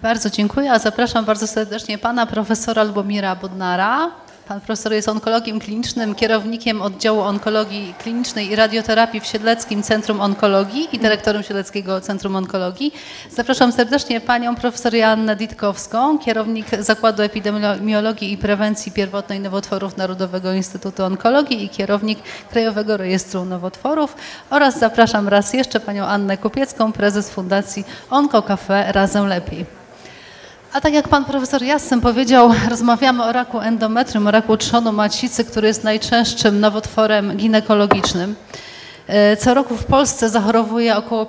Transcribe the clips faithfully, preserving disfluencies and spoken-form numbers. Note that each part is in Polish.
Bardzo dziękuję, a zapraszam bardzo serdecznie pana profesora Lubomira Bodnara. Pan profesor jest onkologiem klinicznym, kierownikiem oddziału onkologii klinicznej i radioterapii w Siedleckim Centrum Onkologii i dyrektorem Siedleckiego Centrum Onkologii. Zapraszam serdecznie panią profesor Joannę Ditkowską, kierownik Zakładu Epidemiologii i Prewencji Pierwotnej Nowotworów Narodowego Instytutu Onkologii i kierownik Krajowego Rejestru Nowotworów, oraz zapraszam raz jeszcze panią Annę Kupiecką, prezes Fundacji OnkoCafe Razem Lepiej. A tak jak pan profesor Jassem powiedział, rozmawiamy o raku endometrium, o raku trzonu macicy, który jest najczęstszym nowotworem ginekologicznym. Co roku w Polsce zachorowuje około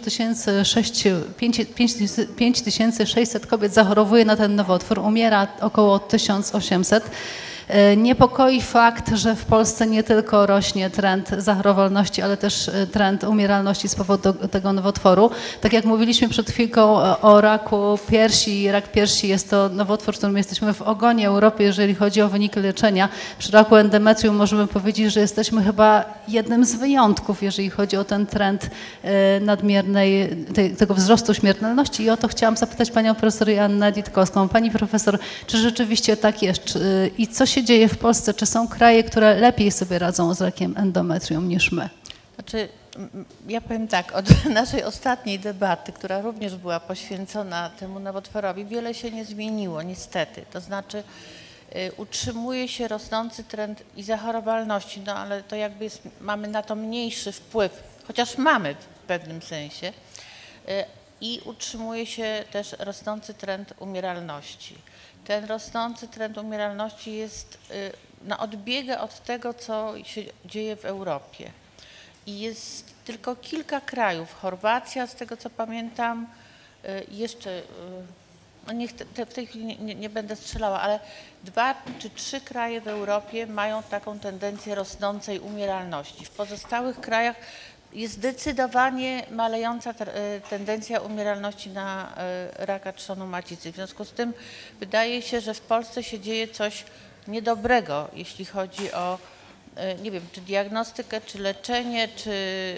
pięć tysięcy sześćset kobiet zachorowuje na ten nowotwór, umiera około tysiąc osiemset. Niepokoi fakt, że w Polsce nie tylko rośnie trend zachorowalności, ale też trend umieralności z powodu tego nowotworu. Tak jak mówiliśmy przed chwilką o raku piersi, rak piersi jest to nowotwór, w którym jesteśmy w ogonie Europy, jeżeli chodzi o wyniki leczenia. Przy raku endometrium możemy powiedzieć, że jesteśmy chyba jednym z wyjątków, jeżeli chodzi o ten trend nadmiernej, tego wzrostu śmiertelności. I o to chciałam zapytać panią profesor Joannę Ditkowską. Pani profesor, czy rzeczywiście tak jest? I co się dzieje w Polsce? Czy są kraje, które lepiej sobie radzą z rakiem endometrium niż my? Znaczy, ja powiem tak, od naszej ostatniej debaty, która również była poświęcona temu nowotworowi, wiele się nie zmieniło, niestety. To znaczy y, utrzymuje się rosnący trend i zachorowalności, no ale to jakby jest, mamy na to mniejszy wpływ, chociaż mamy w pewnym sensie. Y, I utrzymuje się też rosnący trend umieralności. Ten rosnący trend umieralności jest, no, odbiega od tego, co się dzieje w Europie. I jest tylko kilka krajów, Chorwacja, z tego co pamiętam, jeszcze, no niech te, w tej chwili nie, nie, nie będę strzelała, ale dwa czy trzy kraje w Europie mają taką tendencję rosnącej umieralności. W pozostałych krajach jest zdecydowanie malejąca tendencja umieralności na raka trzonu macicy. W związku z tym wydaje się, że w Polsce się dzieje coś niedobrego, jeśli chodzi o, nie wiem, czy diagnostykę, czy leczenie, czy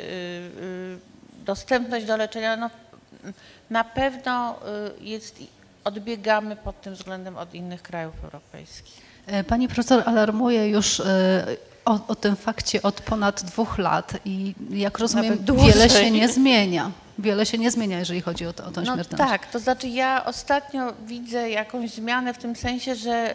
dostępność do leczenia. No, na pewno jest, odbiegamy pod tym względem od innych krajów europejskich. Pani profesor alarmuje już O, o tym fakcie od ponad dwóch lat i jak rozumiem, wiele się nie zmienia. Wiele się nie zmienia, jeżeli chodzi o, to, o tę no śmiertelność. Tak, to znaczy ja ostatnio widzę jakąś zmianę w tym sensie, że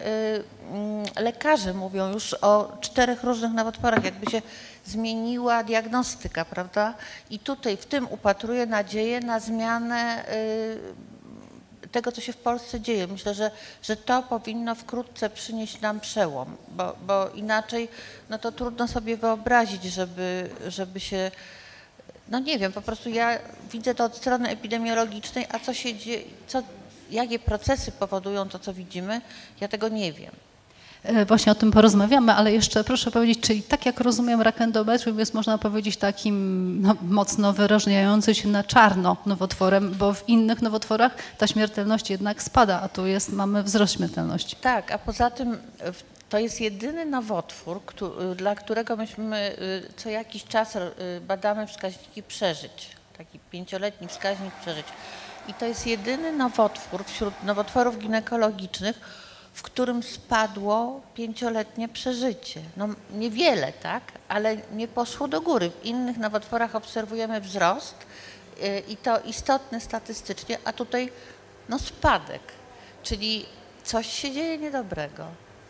y, y, lekarze mówią już o czterech różnych nowotworach, jakby się zmieniła diagnostyka, prawda? I tutaj w tym upatruję nadzieję na zmianę y, tego, co się w Polsce dzieje. Myślę, że, że to powinno wkrótce przynieść nam przełom, bo, bo inaczej no to trudno sobie wyobrazić, żeby, żeby się, no nie wiem, po prostu ja widzę to od strony epidemiologicznej, a co się dzieje, co, jakie procesy powodują to, co widzimy, ja tego nie wiem. Właśnie o tym porozmawiamy, ale jeszcze proszę powiedzieć, czyli tak jak rozumiem, rak endometrium jest, można powiedzieć, takim no, mocno wyróżniającym się na czarno nowotworem, bo w innych nowotworach ta śmiertelność jednak spada, a tu jest, mamy wzrost śmiertelności. Tak, a poza tym to jest jedyny nowotwór, dla którego myśmy co jakiś czas badamy wskaźniki przeżyć, taki pięcioletni wskaźnik przeżyć. I to jest jedyny nowotwór wśród nowotworów ginekologicznych, w którym spadło pięcioletnie przeżycie. No niewiele, tak, ale nie poszło do góry. W innych nowotworach obserwujemy wzrost yy, i to istotny statystycznie, a tutaj no spadek, czyli coś się dzieje niedobrego.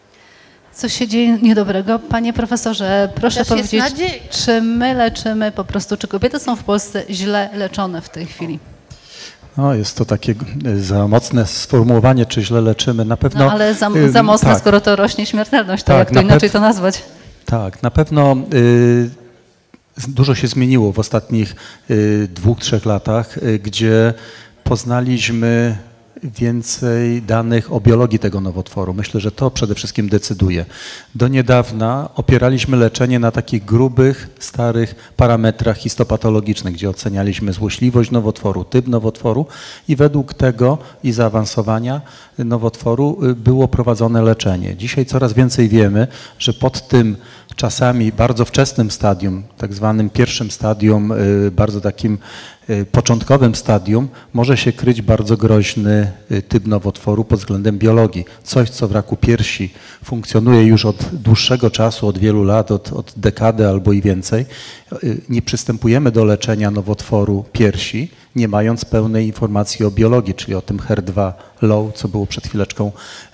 Coś się dzieje niedobrego. Panie profesorze, proszę Też powiedzieć, czy my leczymy po prostu, czy kobiety są w Polsce źle leczone w tej chwili? No, jest to takie za mocne sformułowanie, czy źle leczymy. Na pewno. No, ale za, za mocne, tak. Skoro to rośnie śmiertelność, to tak, jak to inaczej to nazwać? Tak, na pewno y, dużo się zmieniło w ostatnich y, dwóch, trzech latach, y, gdzie poznaliśmy więcej danych o biologii tego nowotworu. Myślę, że to przede wszystkim decyduje. Do niedawna opieraliśmy leczenie na takich grubych, starych parametrach histopatologicznych, gdzie ocenialiśmy złośliwość nowotworu, typ nowotworu i według tego i zaawansowania nowotworu było prowadzone leczenie. Dzisiaj coraz więcej wiemy, że pod tym czasami bardzo wczesnym stadium, tak zwanym pierwszym stadium, bardzo takim początkowym stadium może się kryć bardzo groźny typ nowotworu pod względem biologii. Coś, co w raku piersi funkcjonuje już od dłuższego czasu, od wielu lat, od, od dekady albo i więcej. Nie przystępujemy do leczenia nowotworu piersi, nie mając pełnej informacji o biologii, czyli o tym H E R dwa low, co było przed chwileczką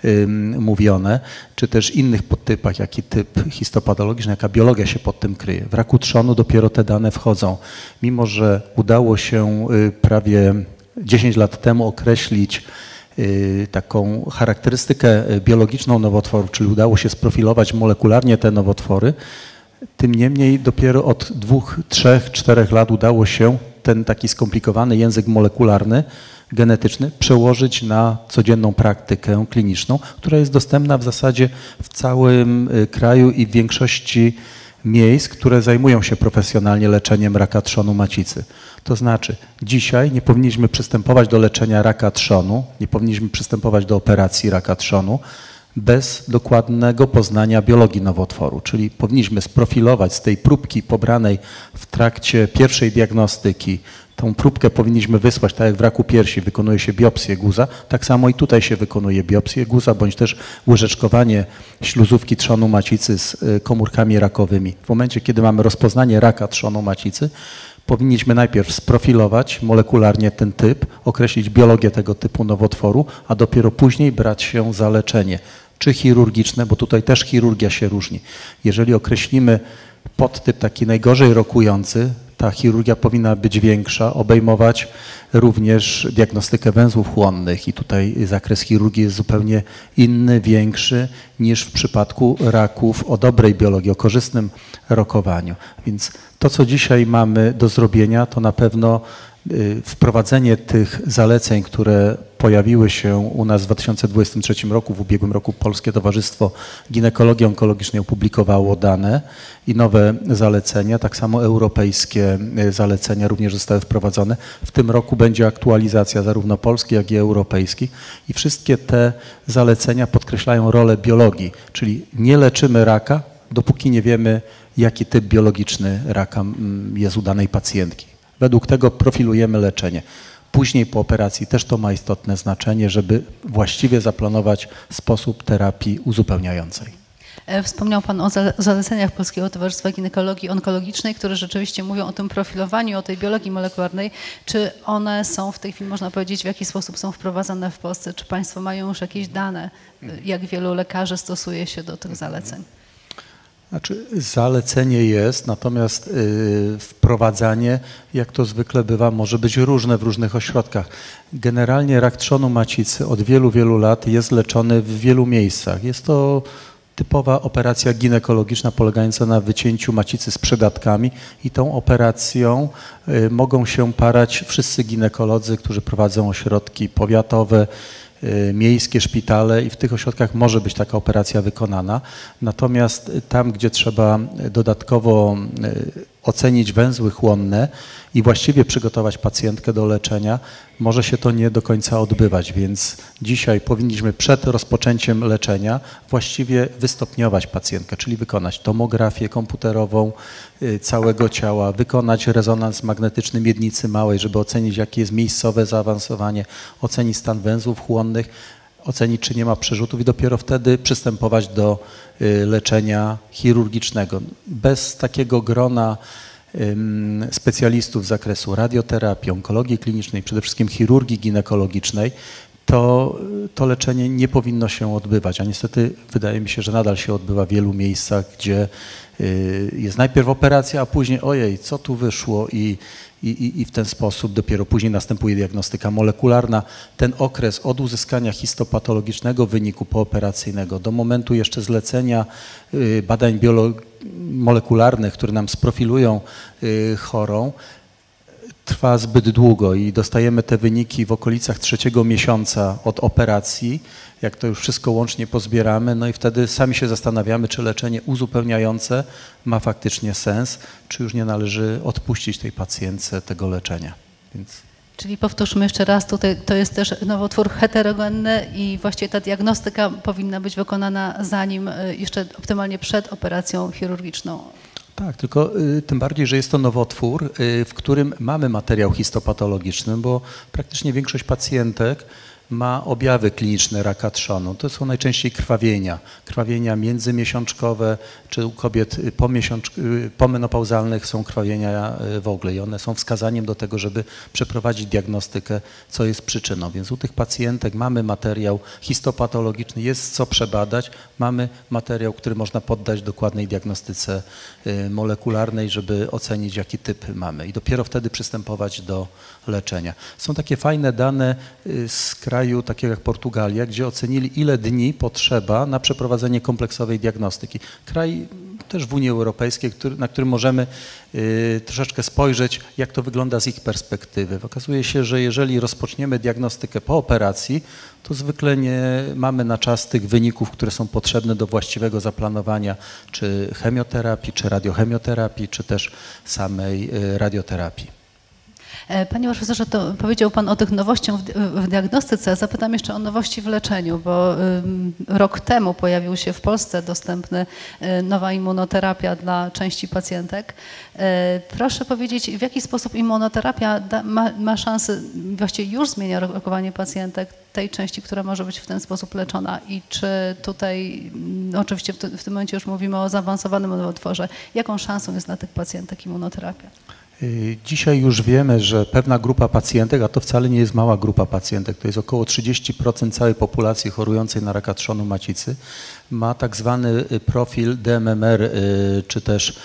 ym, mówione, czy też innych podtypach, jaki typ histopatologiczny, jaka biologia się pod tym kryje. W raku trzonu dopiero te dane wchodzą. Mimo że udało się y, prawie dziesięć lat temu określić y, taką charakterystykę biologiczną nowotworu, czyli udało się sprofilować molekularnie te nowotwory, tym niemniej dopiero od dwóch, trzech, czterech lat udało się ten taki skomplikowany język molekularny, genetyczny przełożyć na codzienną praktykę kliniczną, która jest dostępna w zasadzie w całym kraju i w większości miejsc, które zajmują się profesjonalnie leczeniem raka trzonu macicy. To znaczy dzisiaj nie powinniśmy przystępować do leczenia raka trzonu, nie powinniśmy przystępować do operacji raka trzonu bez dokładnego poznania biologii nowotworu, czyli powinniśmy sprofilować z tej próbki pobranej w trakcie pierwszej diagnostyki. Tą próbkę powinniśmy wysłać, tak jak w raku piersi wykonuje się biopsję guza, tak samo i tutaj się wykonuje biopsję guza, bądź też łyżeczkowanie śluzówki trzonu macicy z komórkami rakowymi. W momencie, kiedy mamy rozpoznanie raka trzonu macicy, powinniśmy najpierw sprofilować molekularnie ten typ, określić biologię tego typu nowotworu, a dopiero później brać się za leczenie, czy chirurgiczne, bo tutaj też chirurgia się różni. Jeżeli określimy podtyp taki najgorzej rokujący, ta chirurgia powinna być większa, obejmować również diagnostykę węzłów chłonnych i tutaj zakres chirurgii jest zupełnie inny, większy niż w przypadku raków o dobrej biologii, o korzystnym rokowaniu. Więc to, co dzisiaj mamy do zrobienia, to na pewno wprowadzenie tych zaleceń, które pojawiły się u nas w dwa tysiące dwudziestym trzecim roku, w ubiegłym roku Polskie Towarzystwo Ginekologii Onkologicznej opublikowało dane i nowe zalecenia, tak samo europejskie zalecenia również zostały wprowadzone. W tym roku będzie aktualizacja zarówno polskiej, jak i europejskiej i wszystkie te zalecenia podkreślają rolę biologii, czyli nie leczymy raka, dopóki nie wiemy, jaki typ biologiczny raka jest u danej pacjentki. Według tego profilujemy leczenie. Później po operacji też to ma istotne znaczenie, żeby właściwie zaplanować sposób terapii uzupełniającej. Wspomniał Pan o zaleceniach Polskiego Towarzystwa Ginekologii Onkologicznej, które rzeczywiście mówią o tym profilowaniu, o tej biologii molekularnej. Czy one są w tej chwili, można powiedzieć, w jaki sposób są wprowadzane w Polsce? Czy Państwo mają już jakieś dane, jak wielu lekarzy stosuje się do tych zaleceń? Znaczy, zalecenie jest, natomiast yy, wprowadzanie, jak to zwykle bywa, może być różne w różnych ośrodkach. Generalnie rak trzonu macicy od wielu, wielu lat jest leczony w wielu miejscach. Jest to typowa operacja ginekologiczna polegająca na wycięciu macicy z przydatkami i tą operacją yy, mogą się parać wszyscy ginekolodzy, którzy prowadzą ośrodki powiatowe, miejskie szpitale i w tych ośrodkach może być taka operacja wykonana. Natomiast tam, gdzie trzeba dodatkowo ocenić węzły chłonne i właściwie przygotować pacjentkę do leczenia, może się to nie do końca odbywać, więc dzisiaj powinniśmy przed rozpoczęciem leczenia właściwie wystopniować pacjentkę, czyli wykonać tomografię komputerową całego ciała, wykonać rezonans magnetyczny miednicy małej, żeby ocenić, jakie jest miejscowe zaawansowanie, ocenić stan węzłów chłonnych, ocenić, czy nie ma przerzutów i dopiero wtedy przystępować do leczenia chirurgicznego. Bez takiego grona specjalistów z zakresu radioterapii, onkologii klinicznej, przede wszystkim chirurgii ginekologicznej, to, to leczenie nie powinno się odbywać, a niestety wydaje mi się, że nadal się odbywa w wielu miejscach, gdzie jest najpierw operacja, a później ojej, co tu wyszło i, i, i w ten sposób dopiero później następuje diagnostyka molekularna. Ten okres od uzyskania histopatologicznego wyniku pooperacyjnego do momentu jeszcze zlecenia badań molekularnych, które nam sprofilują chorą, trwa zbyt długo i dostajemy te wyniki w okolicach trzeciego miesiąca od operacji, jak to już wszystko łącznie pozbieramy, no i wtedy sami się zastanawiamy, czy leczenie uzupełniające ma faktycznie sens, czy już nie należy odpuścić tej pacjentce tego leczenia. Więc... Czyli powtórzmy jeszcze raz, tutaj to jest też nowotwór heterogenny i właściwie ta diagnostyka powinna być wykonana zanim, jeszcze optymalnie przed operacją chirurgiczną. Tak, tylko y, tym bardziej, że jest to nowotwór, y, w którym mamy materiał histopatologiczny, bo praktycznie większość pacjentek ma objawy kliniczne raka trzonu. To są najczęściej krwawienia, krwawienia międzymiesiączkowe, czy u kobiet pomiesiącz- pomenopauzalnych są krwawienia w ogóle i one są wskazaniem do tego, żeby przeprowadzić diagnostykę, co jest przyczyną. Więc u tych pacjentek mamy materiał histopatologiczny, jest co przebadać, mamy materiał, który można poddać dokładnej diagnostyce molekularnej, żeby ocenić, jaki typ mamy i dopiero wtedy przystępować do leczenia. Są takie fajne dane z kraju takiego jak Portugalia, gdzie ocenili, ile dni potrzeba na przeprowadzenie kompleksowej diagnostyki. Kraj też w Unii Europejskiej, który, na którym możemy y, troszeczkę spojrzeć, jak to wygląda z ich perspektywy. Okazuje się, że jeżeli rozpoczniemy diagnostykę po operacji, to zwykle nie mamy na czas tych wyników, które są potrzebne do właściwego zaplanowania czy chemioterapii, czy radiochemioterapii, czy też samej y, radioterapii. Panie profesorze, to powiedział Pan o tych nowościach w, w diagnostyce. Zapytam jeszcze o nowości w leczeniu, bo ym, rok temu pojawił się w Polsce dostępny y, nowa immunoterapia dla części pacjentek. Y, proszę powiedzieć, w jaki sposób immunoterapia da, ma, ma szansę, właściwie już zmienia rokowanie pacjentek, tej części, która może być w ten sposób leczona i czy tutaj, no oczywiście w, t- w tym momencie już mówimy o zaawansowanym nowotworze, jaką szansą jest dla tych pacjentek immunoterapia? Dzisiaj już wiemy, że pewna grupa pacjentek, a to wcale nie jest mała grupa pacjentek, to jest około trzydzieści procent całej populacji chorującej na raka trzonu macicy, ma tak zwany profil D M M R, czy też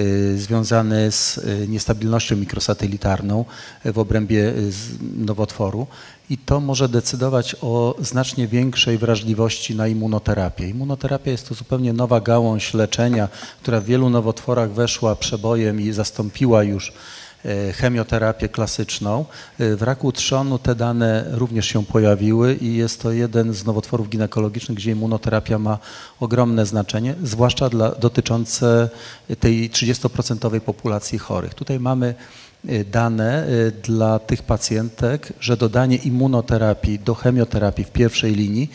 związany z niestabilnością mikrosatelitarną w obrębie nowotworu i to może decydować o znacznie większej wrażliwości na immunoterapię. Immunoterapia jest to zupełnie nowa gałąź leczenia, która w wielu nowotworach weszła przebojem i zastąpiła już chemioterapię klasyczną. W raku trzonu te dane również się pojawiły i jest to jeden z nowotworów ginekologicznych, gdzie immunoterapia ma ogromne znaczenie, zwłaszcza dla, dotyczące tej trzydziestoprocentowej populacji chorych. Tutaj mamy dane dla tych pacjentek, że dodanie immunoterapii do chemioterapii w pierwszej linii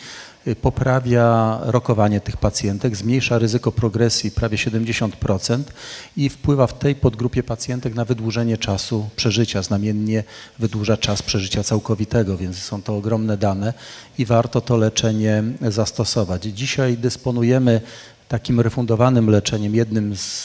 poprawia rokowanie tych pacjentek, zmniejsza ryzyko progresji prawie siedemdziesiąt procent i wpływa w tej podgrupie pacjentek na wydłużenie czasu przeżycia, znamiennie wydłuża czas przeżycia całkowitego, więc są to ogromne dane i warto to leczenie zastosować. Dzisiaj dysponujemy takim refundowanym leczeniem, jednym z,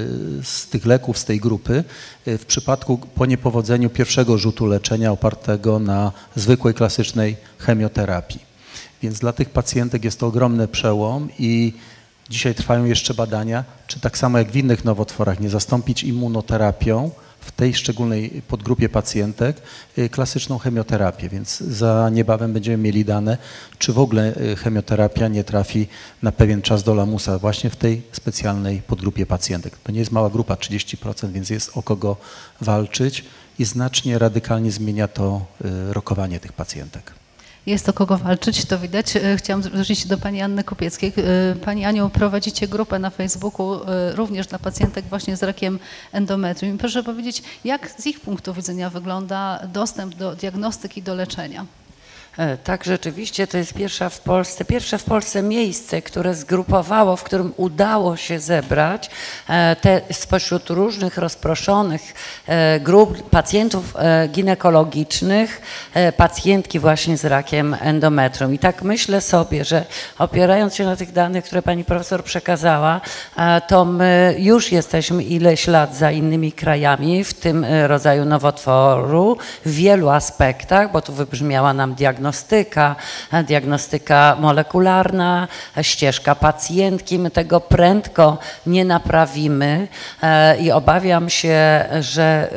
z tych leków z tej grupy, w przypadku po niepowodzeniu pierwszego rzutu leczenia opartego na zwykłej, klasycznej chemioterapii. Więc dla tych pacjentek jest to ogromny przełom i dzisiaj trwają jeszcze badania, czy tak samo jak w innych nowotworach nie zastąpić immunoterapią w tej szczególnej podgrupie pacjentek klasyczną chemioterapię, więc za niebawem będziemy mieli dane, czy w ogóle chemioterapia nie trafi na pewien czas do lamusa właśnie w tej specjalnej podgrupie pacjentek. To nie jest mała grupa, trzydzieści procent, więc jest o kogo walczyć i znacznie radykalnie zmienia to rokowanie tych pacjentek. Jest o kogo walczyć, to widać. Chciałam zwrócić się do Pani Anny Kupieckiej. Pani Aniu, prowadzicie grupę na Facebooku również dla pacjentek właśnie z rakiem endometrium. Proszę powiedzieć, jak z ich punktu widzenia wygląda dostęp do diagnostyki, do leczenia? Tak, rzeczywiście to jest pierwsza w Polsce, pierwsze w Polsce miejsce, które zgrupowało, w którym udało się zebrać te spośród różnych rozproszonych grup pacjentów ginekologicznych, pacjentki właśnie z rakiem endometrium. I tak myślę sobie, że opierając się na tych danych, które pani profesor przekazała, to my już jesteśmy ileś lat za innymi krajami w tym rodzaju nowotworu w wielu aspektach, bo tu wybrzmiała nam diagnostyka, Diagnostyka, diagnostyka molekularna, ścieżka pacjentki. My tego prędko nie naprawimy i obawiam się, że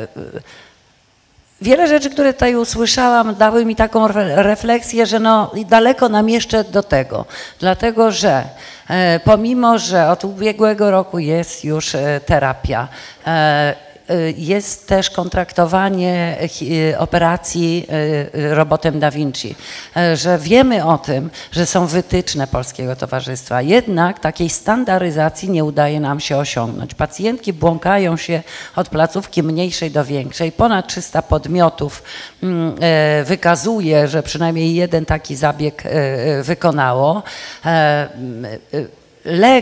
wiele rzeczy, które tutaj usłyszałam, dały mi taką refleksję, że no daleko nam jeszcze do tego, dlatego że pomimo, że od ubiegłego roku jest już terapia, jest też kontraktowanie operacji robotem Da Vinci, że wiemy o tym, że są wytyczne Polskiego Towarzystwa, jednak takiej standaryzacji nie udaje nam się osiągnąć. Pacjentki błąkają się od placówki mniejszej do większej, ponad trzysta podmiotów wykazuje, że przynajmniej jeden taki zabieg wykonało. Lek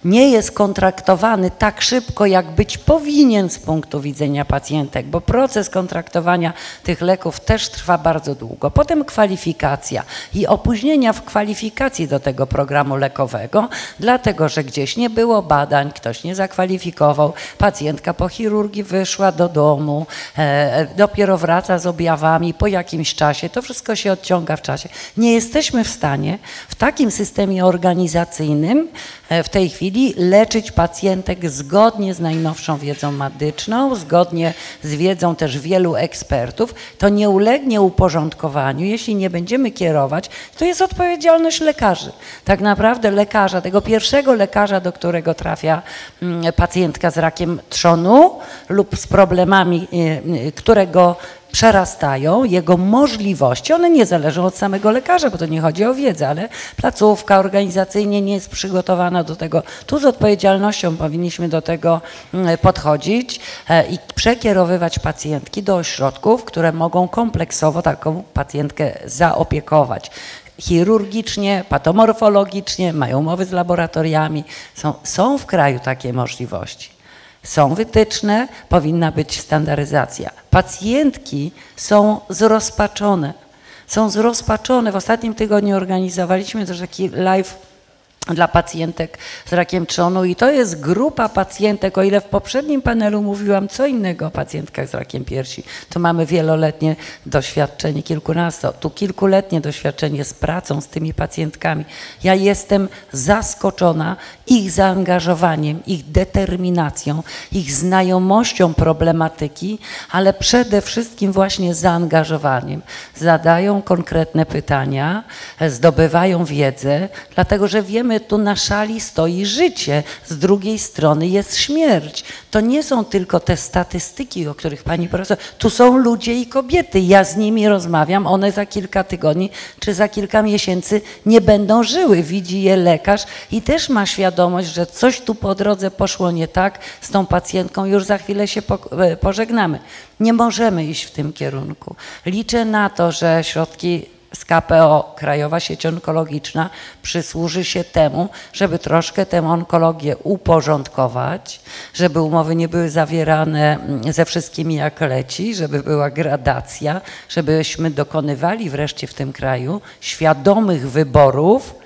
nie jest kontraktowany tak szybko, jak być powinien z punktu widzenia pacjentek, bo proces kontraktowania tych leków też trwa bardzo długo. Potem kwalifikacja i opóźnienia w kwalifikacji do tego programu lekowego, dlatego że gdzieś nie było badań, ktoś nie zakwalifikował, pacjentka po chirurgii wyszła do domu, e, dopiero wraca z objawami po jakimś czasie, to wszystko się odciąga w czasie. Nie jesteśmy w stanie w takim systemie organizacyjnym e, w tej chwili leczyć pacjentek zgodnie z najnowszą wiedzą medyczną, zgodnie z wiedzą też wielu ekspertów. To nie ulegnie uporządkowaniu, jeśli nie będziemy kierować, to jest odpowiedzialność lekarzy. Tak naprawdę lekarza, tego pierwszego lekarza, do którego trafia mm, pacjentka z rakiem trzonu lub z problemami, y, y, którego przerastają, jego możliwości, one nie zależą od samego lekarza, bo to nie chodzi o wiedzę, ale placówka organizacyjnie nie jest przygotowana do tego. Tu z odpowiedzialnością powinniśmy do tego podchodzić i przekierowywać pacjentki do ośrodków, które mogą kompleksowo taką pacjentkę zaopiekować. Chirurgicznie, patomorfologicznie, mają umowy z laboratoriami. Są, są w kraju takie możliwości. Są wytyczne, powinna być standaryzacja. Pacjentki są zrozpaczone. Są zrozpaczone. W ostatnim tygodniu organizowaliśmy też taki live dla pacjentek z rakiem trzonu i to jest grupa pacjentek, o ile w poprzednim panelu mówiłam co innego o pacjentkach z rakiem piersi, to mamy wieloletnie doświadczenie, kilkunasto, tu kilkuletnie doświadczenie z pracą z tymi pacjentkami. Ja jestem zaskoczona ich zaangażowaniem, ich determinacją, ich znajomością problematyki, ale przede wszystkim właśnie zaangażowaniem. Zadają konkretne pytania, zdobywają wiedzę, dlatego że wiemy, tu na szali stoi życie, z drugiej strony jest śmierć. To nie są tylko te statystyki, o których pani profesor, tu są ludzie i kobiety, ja z nimi rozmawiam, one za kilka tygodni czy za kilka miesięcy nie będą żyły, widzi je lekarz i też ma świadomość, że coś tu po drodze poszło nie tak z tą pacjentką, już za chwilę się pożegnamy. Nie możemy iść w tym kierunku. Liczę na to, że środki z K P O, Krajowa Sieć Onkologiczna, przysłuży się temu, żeby troszkę tę onkologię uporządkować, żeby umowy nie były zawierane ze wszystkimi jak leci, żeby była gradacja, żebyśmy dokonywali wreszcie w tym kraju świadomych wyborów,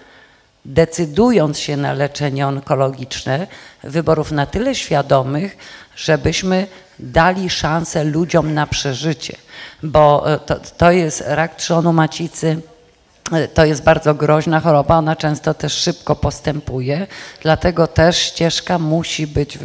decydując się na leczenie onkologiczne, wyborów na tyle świadomych, żebyśmy dali szansę ludziom na przeżycie, bo to, to jest rak trzonu macicy, to jest bardzo groźna choroba, ona często też szybko postępuje, dlatego też ścieżka musi być,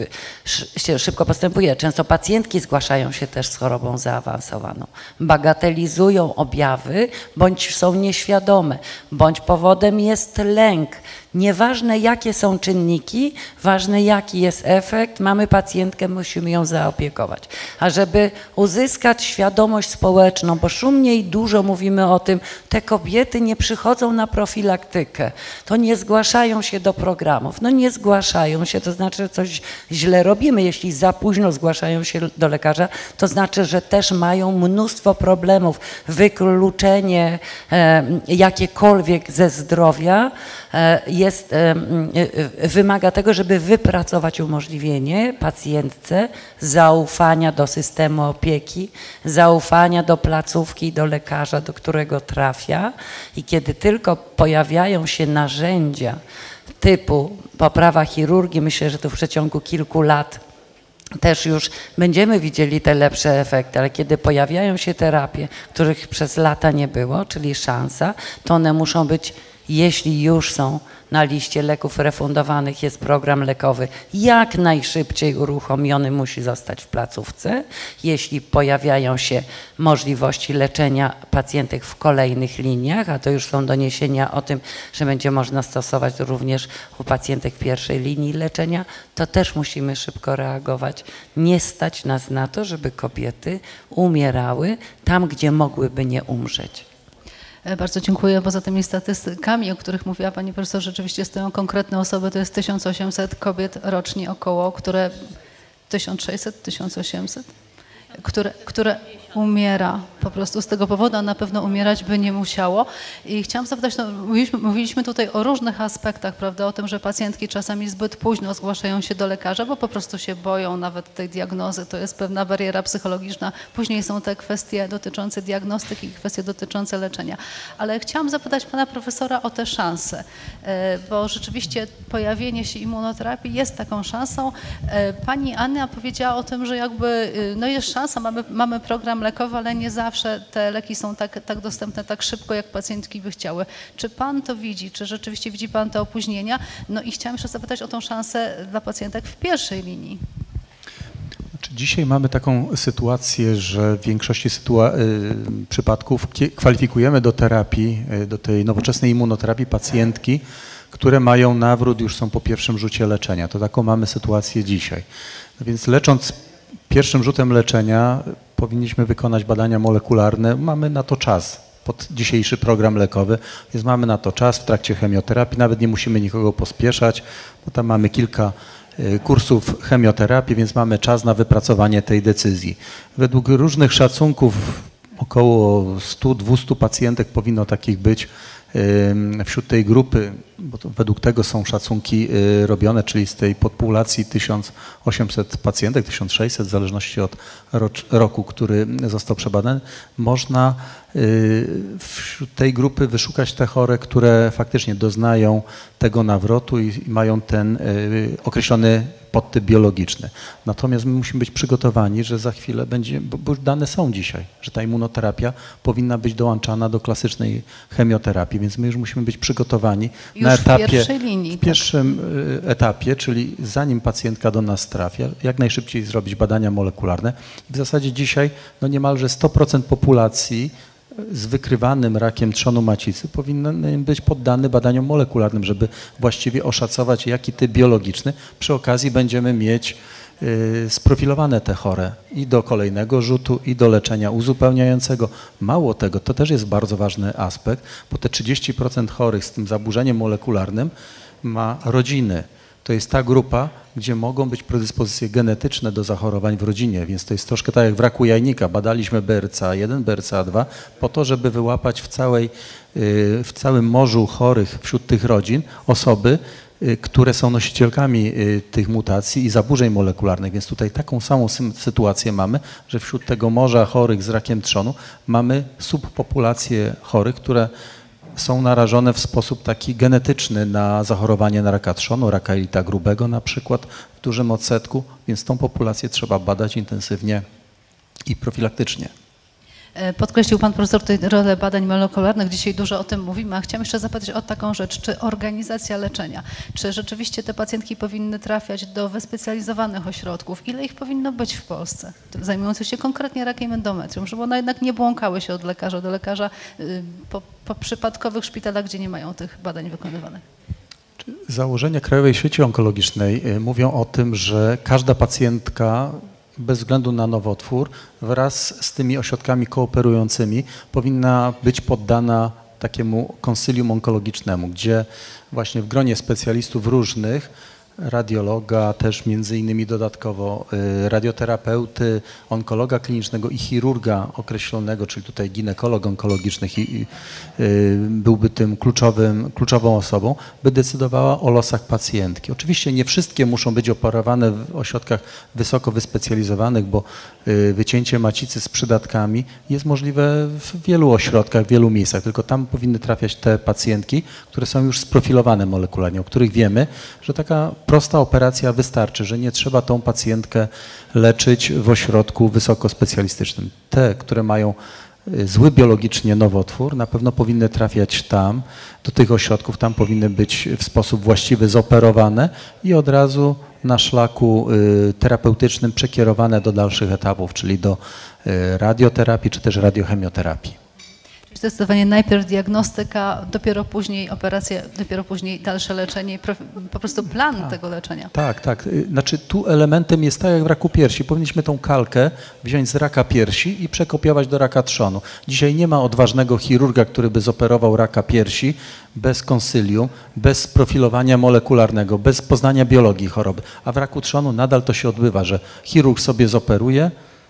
szybko postępuje. Często pacjentki zgłaszają się też z chorobą zaawansowaną, bagatelizują objawy, bądź są nieświadome, bądź powodem jest lęk. Nieważne jakie są czynniki, ważne jaki jest efekt, mamy pacjentkę, musimy ją zaopiekować. A żeby uzyskać świadomość społeczną, bo szumnie i dużo mówimy o tym, te kobiety nie przychodzą na profilaktykę, to nie zgłaszają się do programów. No nie zgłaszają się, to znaczy, że coś źle robimy. Jeśli za późno zgłaszają się do lekarza, to znaczy, że też mają mnóstwo problemów. Wykluczenie e, jakiekolwiek ze zdrowia e, jest, e, e, wymaga tego, żeby wypracować umożliwienie pacjentce zaufania do systemu opieki, zaufania do placówki, do lekarza, do którego trafia. I kiedy tylko pojawiają się narzędzia typu poprawa chirurgii, myślę, że to w przeciągu kilku lat też już będziemy widzieli te lepsze efekty, ale kiedy pojawiają się terapie, których przez lata nie było, czyli szansa, to one muszą być, jeśli już są na liście leków refundowanych, jest program lekowy, jak najszybciej uruchomiony musi zostać w placówce. Jeśli pojawiają się możliwości leczenia pacjentek w kolejnych liniach, a to już są doniesienia o tym, że będzie można stosować również u pacjentek pierwszej linii leczenia, to też musimy szybko reagować. Nie stać nas na to, żeby kobiety umierały tam, gdzie mogłyby nie umrzeć. Bardzo dziękuję. Poza tymi statystykami, o których mówiła pani profesor, rzeczywiście stoją konkretne osoby, to jest tysiąc osiemset kobiet rocznie około, które tysiąc sześćset, tysiąc osiemset, które, które umiera po prostu z tego powodu, a na pewno umierać by nie musiało. I chciałam zapytać, no, mówiliśmy, mówiliśmy tutaj o różnych aspektach, prawda, o tym, że pacjentki czasami zbyt późno zgłaszają się do lekarza, bo po prostu się boją nawet tej diagnozy, to jest pewna bariera psychologiczna. Później są te kwestie dotyczące diagnostyki i kwestie dotyczące leczenia. Ale chciałam zapytać pana profesora o te szanse, bo rzeczywiście pojawienie się immunoterapii jest taką szansą. Pani Anna powiedziała o tym, że jakby no jest szansa, mamy, mamy program lekowy, ale nie zawsze te leki są tak, tak dostępne tak szybko, jak pacjentki by chciały. Czy pan to widzi? Czy rzeczywiście widzi pan te opóźnienia? No i chciałam jeszcze zapytać o tą szansę dla pacjentek w pierwszej linii. Znaczy, dzisiaj mamy taką sytuację, że w większości sytua- y, przypadków kwalifikujemy do terapii, y, do tej nowoczesnej immunoterapii pacjentki, które mają nawrót, już są po pierwszym rzucie leczenia. To taką mamy sytuację dzisiaj. No więc lecząc pierwszym rzutem leczenia powinniśmy wykonać badania molekularne. Mamy na to czas pod dzisiejszy program lekowy, więc mamy na to czas w trakcie chemioterapii. Nawet nie musimy nikogo pospieszać, bo tam mamy kilka kursów chemioterapii, więc mamy czas na wypracowanie tej decyzji. Według różnych szacunków około stu do dwustu pacjentek powinno takich być wśród tej grupy, bo to według tego są szacunki robione, czyli z tej populacji tysiąc osiemset pacjentek, tysiąc sześćset, w zależności od roku, który został przebadany, można wśród tej grupy wyszukać te chore, które faktycznie doznają tego nawrotu i mają ten określony podtyp biologiczny. Natomiast my musimy być przygotowani, że za chwilę będzie, bo już dane są dzisiaj, że ta immunoterapia powinna być dołączana do klasycznej chemioterapii, więc my już musimy być przygotowani już na etapie, w pierwszej linii, w pierwszym tak. etapie, czyli zanim pacjentka do nas trafia, jak najszybciej zrobić badania molekularne. W zasadzie dzisiaj no niemalże sto procent populacji z wykrywanym rakiem trzonu macicy powinien być poddany badaniom molekularnym, żeby właściwie oszacować, jaki typ biologiczny. Przy okazji będziemy mieć y, sprofilowane te chore i do kolejnego rzutu, i do leczenia uzupełniającego. Mało tego, to też jest bardzo ważny aspekt, bo te trzydzieści procent chorych z tym zaburzeniem molekularnym ma rodziny. To jest ta grupa, gdzie mogą być predyspozycje genetyczne do zachorowań w rodzinie, więc to jest troszkę tak jak w raku jajnika. Badaliśmy B R C A jeden, B R C A dwa po to, żeby wyłapać w, całej, w całym morzu chorych wśród tych rodzin osoby, które są nosicielkami tych mutacji i zaburzeń molekularnych. Więc tutaj taką samą sytuację mamy, że wśród tego morza chorych z rakiem trzonu mamy subpopulacje chorych, które są narażone w sposób taki genetyczny na zachorowanie na raka trzonu, raka jelita grubego na przykład w dużym odsetku, więc tą populację trzeba badać intensywnie i profilaktycznie. Podkreślił pan profesor tutaj rolę badań molekularnych, dzisiaj dużo o tym mówimy, a chciałam jeszcze zapytać o taką rzecz, czy organizacja leczenia, czy rzeczywiście te pacjentki powinny trafiać do wyspecjalizowanych ośrodków, ile ich powinno być w Polsce, zajmujących się konkretnie rakiem endometrium, żeby one jednak nie błąkały się od lekarza do lekarza po, po przypadkowych szpitalach, gdzie nie mają tych badań wykonywanych. Założenia Krajowej Sieci Onkologicznej mówią o tym, że każda pacjentka bez względu na nowotwór wraz z tymi ośrodkami kooperującymi powinna być poddana takiemu konsylium onkologicznemu, gdzie właśnie w gronie specjalistów różnych, radiologa, też między innymi dodatkowo radioterapeuty, onkologa klinicznego i chirurga określonego, czyli tutaj ginekolog onkologiczny i, i, byłby tym kluczowym, kluczową osobą, by decydowała o losach pacjentki. Oczywiście nie wszystkie muszą być operowane w ośrodkach wysoko wyspecjalizowanych, bo wycięcie macicy z przydatkami jest możliwe w wielu ośrodkach, w wielu miejscach, tylko tam powinny trafiać te pacjentki, które są już sprofilowane molekularnie, o których wiemy, że taka prosta operacja wystarczy, że nie trzeba tą pacjentkę leczyć w ośrodku wysokospecjalistycznym. Te, które mają zły biologicznie nowotwór, na pewno powinny trafiać tam, do tych ośrodków, tam powinny być w sposób właściwy zoperowane i od razu na szlaku terapeutycznym przekierowane do dalszych etapów, czyli do radioterapii czy też radiochemioterapii. Zdecydowanie najpierw diagnostyka, dopiero później operacja, dopiero później dalsze leczenie, po prostu plan tak, tego leczenia. Tak, tak. Znaczy tu elementem jest tak jak w raku piersi. Powinniśmy tą kalkę wziąć z raka piersi i przekopiować do raka trzonu. Dzisiaj nie ma odważnego chirurga, który by zoperował raka piersi bez konsylium, bez profilowania molekularnego, bez poznania biologii choroby. A w raku trzonu nadal to się odbywa, że chirurg sobie zoperuje,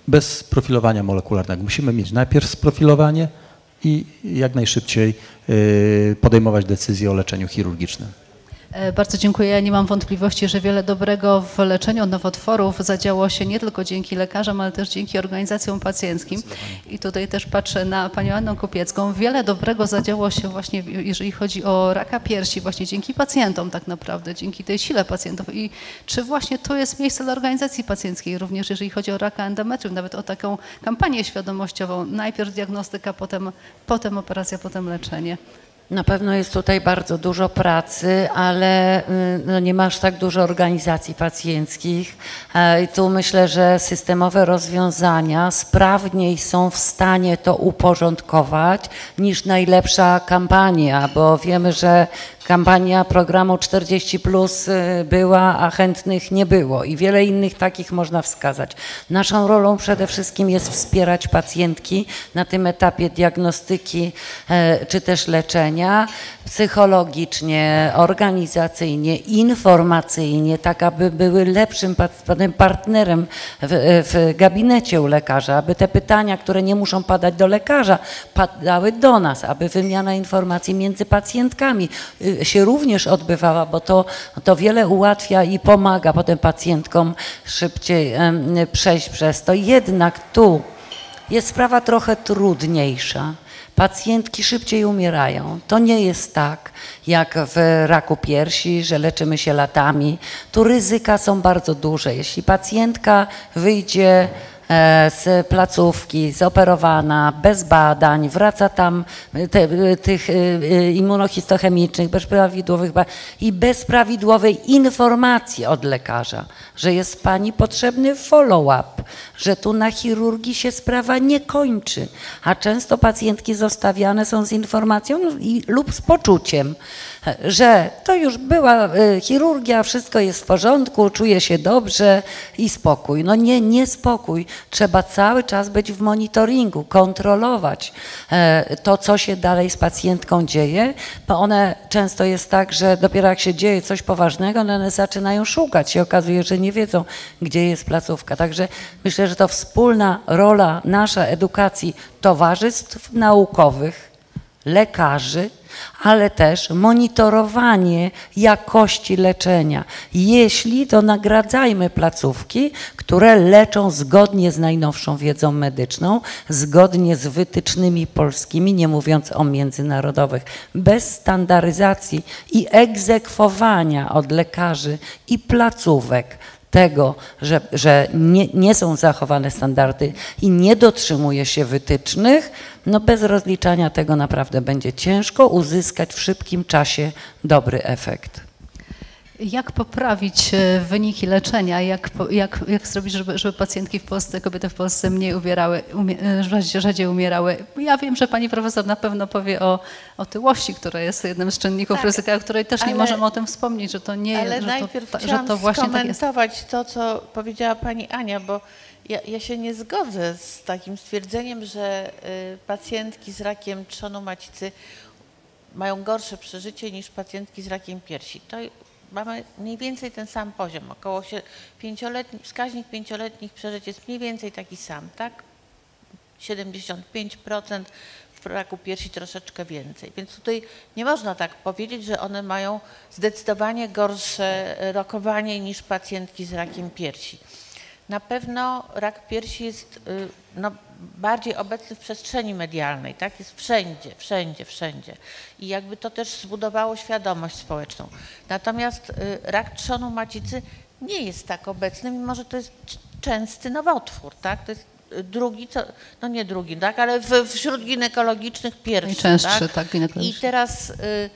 bez profilowania molekularnego. Musimy mieć najpierw sprofilowanie i jak najszybciej y, podejmować decyzje o leczeniu chirurgicznym. E, Bardzo dziękuję. Ja nie mam wątpliwości, że wiele dobrego w leczeniu nowotworów zadziało się nie tylko dzięki lekarzom, ale też dzięki organizacjom pacjenckim. I tutaj też patrzę na panią Annę Kupiecką. Wiele dobrego zadziało się właśnie, jeżeli chodzi o raka piersi, właśnie dzięki pacjentom tak naprawdę, dzięki tej sile pacjentów. I czy właśnie to jest miejsce dla organizacji pacjenckiej, również jeżeli chodzi o raka endometrium, nawet o taką kampanię świadomościową, najpierw diagnostyka, potem, potem operacja, potem leczenie. Na pewno jest tutaj bardzo dużo pracy, ale y, no nie masz tak dużo organizacji pacjenckich. E, I tu myślę, że systemowe rozwiązania sprawniej są w stanie to uporządkować niż najlepsza kampania, bo wiemy, że kampania programu czterdzieści plus była, a chętnych nie było i wiele innych takich można wskazać. Naszą rolą przede wszystkim jest wspierać pacjentki na tym etapie diagnostyki e, czy też leczenia, psychologicznie, organizacyjnie, informacyjnie, tak aby były lepszym partnerem w, w gabinecie u lekarza, aby te pytania, które nie muszą padać do lekarza, padały do nas, aby wymiana informacji między pacjentkami się również odbywała, bo to, to wiele ułatwia i pomaga potem pacjentkom szybciej przejść przez to. Jednak tu jest sprawa trochę trudniejsza. Pacjentki szybciej umierają. To nie jest tak jak w raku piersi, że leczymy się latami. Tu ryzyka są bardzo duże. Jeśli pacjentka wyjdzie z placówki, zoperowana, bez badań, wraca tam te, tych immunohistochemicznych, bez prawidłowych badań i bez prawidłowej informacji od lekarza, że jest pani potrzebny follow-up, że tu na chirurgii się sprawa nie kończy, a często pacjentki zostawiane są z informacją i, lub z poczuciem, że to już była chirurgia, wszystko jest w porządku, czuję się dobrze i spokój. No nie, nie spokój. Trzeba cały czas być w monitoringu, kontrolować to, co się dalej z pacjentką dzieje, bo one często jest tak, że dopiero jak się dzieje coś poważnego, no one zaczynają szukać. Się okazuje, że nie wiedzą, gdzie jest placówka. Także myślę, że to wspólna rola nasza edukacji towarzystw naukowych, lekarzy, ale też monitorowanie jakości leczenia. Jeśli, to nagradzajmy placówki, które leczą zgodnie z najnowszą wiedzą medyczną, zgodnie z wytycznymi polskimi, nie mówiąc o międzynarodowych, bez standaryzacji i egzekwowania od lekarzy i placówek tego, że, że nie, nie są zachowane standardy i nie dotrzymuje się wytycznych, no bez rozliczania tego naprawdę będzie ciężko uzyskać w szybkim czasie dobry efekt. Jak poprawić wyniki leczenia? Jak, jak, jak zrobić, żeby, żeby pacjentki w Polsce, kobiety w Polsce mniej umierały, umie, rzadziej umierały? Ja wiem, że pani profesor na pewno powie o otyłości, która jest jednym z czynników tak, ryzyka, o której też ale, nie możemy o tym wspomnieć, że to nie ale jest, że najpierw to, chciałam że to właśnie skomentować tak jest. to, co powiedziała pani Ania, bo ja, ja się nie zgodzę z takim stwierdzeniem, że y, pacjentki z rakiem trzonu macicy mają gorsze przeżycie niż pacjentki z rakiem piersi. To mamy mniej więcej ten sam poziom, około pięcioletni, wskaźnik pięcioletnich przeżyć jest mniej więcej taki sam, tak? siedemdziesiąt pięć procent, w raku piersi troszeczkę więcej. Więc tutaj nie można tak powiedzieć, że one mają zdecydowanie gorsze rokowanie niż pacjentki z rakiem piersi. Na pewno rak piersi jest no, bardziej obecny w przestrzeni medialnej, tak? Jest wszędzie, wszędzie, wszędzie. I jakby to też zbudowało świadomość społeczną. Natomiast rak trzonu macicy nie jest tak obecny, mimo że to jest częsty nowotwór, tak? To jest drugi, co, no nie drugi, tak? Ale w, wśród ginekologicznych pierwszy. Najczęstszy, tak? tak, ginekologiczny. I teraz y,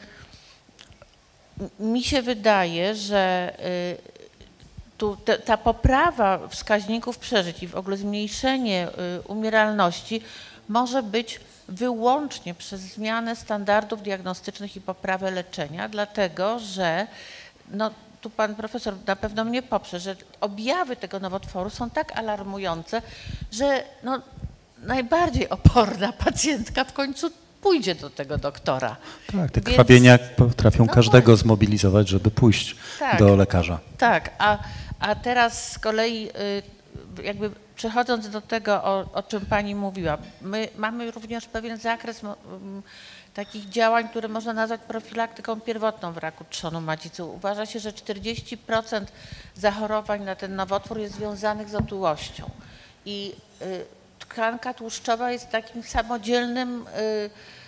mi się wydaje, że y, Tu te, ta poprawa wskaźników przeżyć i w ogóle zmniejszenie y, umieralności może być wyłącznie przez zmianę standardów diagnostycznych i poprawę leczenia, dlatego że, no tu pan profesor na pewno mnie poprze, że objawy tego nowotworu są tak alarmujące, że no, najbardziej oporna pacjentka w końcu pójdzie do tego doktora. Tak, te Więc, krwawienia potrafią no każdego właśnie. zmobilizować, żeby pójść tak, do lekarza. Tak, a, a teraz z kolei y, jakby przechodząc do tego, o, o czym Pani mówiła, my mamy również pewien zakres takich działań, które można nazwać profilaktyką pierwotną w raku trzonu macicy. Uważa się, że czterdzieści procent zachorowań na ten nowotwór jest związanych z otyłością. I y, tkanka tłuszczowa jest takim samodzielnym y,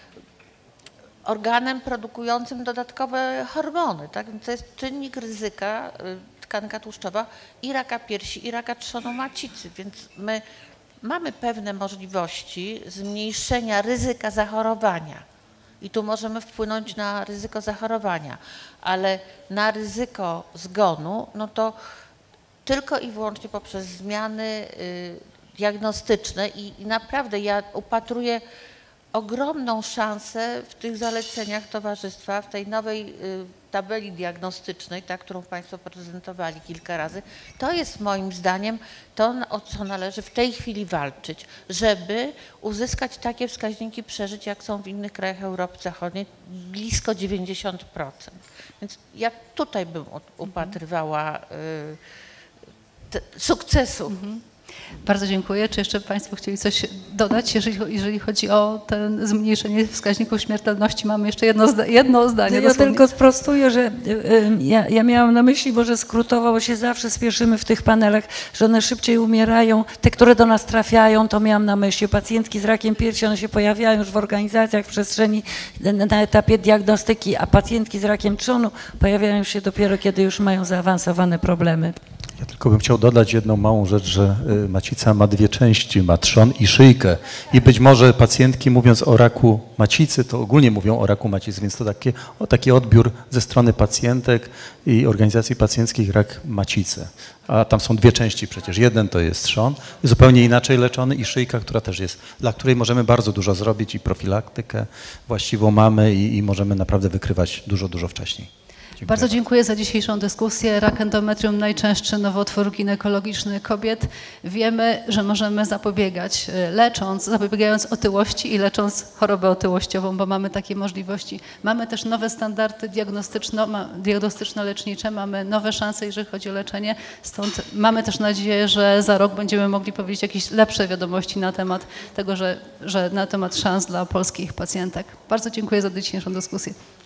organem produkującym dodatkowe hormony. Tak? To jest czynnik ryzyka, y, tkanka tłuszczowa i raka piersi, i raka trzonu macicy. Więc my mamy pewne możliwości zmniejszenia ryzyka zachorowania. I tu możemy wpłynąć na ryzyko zachorowania, ale na ryzyko zgonu, no to tylko i wyłącznie poprzez zmiany y, diagnostyczne i, i naprawdę ja upatruję ogromną szansę w tych zaleceniach towarzystwa, w tej nowej y, tabeli diagnostycznej, ta, którą Państwo prezentowali kilka razy. To jest moim zdaniem to, o co należy w tej chwili walczyć, żeby uzyskać takie wskaźniki przeżyć, jak są w innych krajach Europy Zachodniej, blisko dziewięćdziesiąt procent. Więc ja tutaj bym upatrywała y, te, sukcesu. Mhm. Bardzo dziękuję. Czy jeszcze Państwo chcieli coś dodać, jeżeli, jeżeli chodzi o ten zmniejszenie wskaźników śmiertelności? Mamy jeszcze jedno, zda, jedno zdanie. Ja dosłownie. tylko sprostuję, że y, y, ja, ja miałam na myśli, bo że skrótowo, bo się zawsze spieszymy w tych panelach, że one szybciej umierają. Te, które do nas trafiają, to miałam na myśli. Pacjentki z rakiem piersi, one się pojawiają już w organizacjach, w przestrzeni na, na etapie diagnostyki, a pacjentki z rakiem trzonu pojawiają się dopiero, kiedy już mają zaawansowane problemy. Ja tylko bym chciał dodać jedną małą rzecz, że macica ma dwie części, ma trzon i szyjkę. I być może pacjentki, mówiąc o raku macicy, to ogólnie mówią o raku macicy, więc to takie, o, taki odbiór ze strony pacjentek i organizacji pacjenckich rak macicy. A tam są dwie części przecież. Jeden to jest trzon, zupełnie inaczej leczony, i szyjka, która też jest, dla której możemy bardzo dużo zrobić i profilaktykę właściwą mamy i, i możemy naprawdę wykrywać dużo, dużo wcześniej. Dziękuję. Bardzo dziękuję za dzisiejszą dyskusję. Rak endometrium, najczęstszy nowotwór ginekologiczny kobiet. Wiemy, że możemy zapobiegać lecząc, zapobiegając otyłości i lecząc chorobę otyłościową, bo mamy takie możliwości. Mamy też nowe standardy diagnostyczno-lecznicze, mamy nowe szanse, jeżeli chodzi o leczenie. Stąd mamy też nadzieję, że za rok będziemy mogli powiedzieć jakieś lepsze wiadomości na temat tego, że, że na temat szans dla polskich pacjentek. Bardzo dziękuję za dzisiejszą dyskusję.